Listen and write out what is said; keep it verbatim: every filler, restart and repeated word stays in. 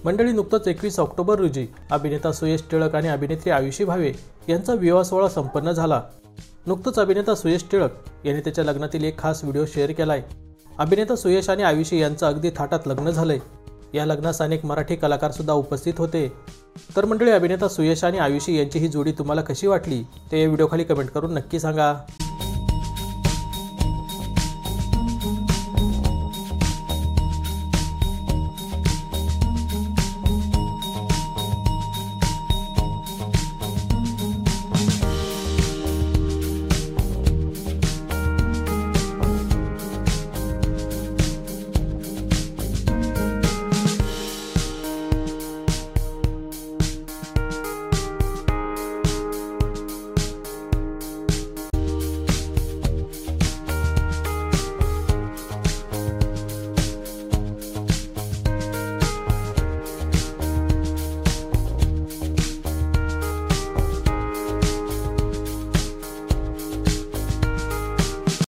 मंडळी, नुकतंच एकवीस ऑक्टोबर रोजी अभिनेता सुयश टिळक आणि अभिनेत्री आयुषी भावे यांचा विवाह सोहळा संपन्न झाला। नुकतंच अभिनेता सुयश टिळक यांनी त्याच्या लग्नातील एक खास व्हिडिओ शेअर केलाय। अभिनेता सुयश आणि आयुषी यांचं अगदी थाटात लग्न झालंय। या लग्नास अनेक मराठी कलाकार सुद्धा उपस्थित होते। तर मंडळी, अभिनेता सुयश आणि आयुषी यांची ही जोडी तुम्हाला कशी वाटली ते या व्हिडिओ खाली कमेंट करून नक्की सांगा।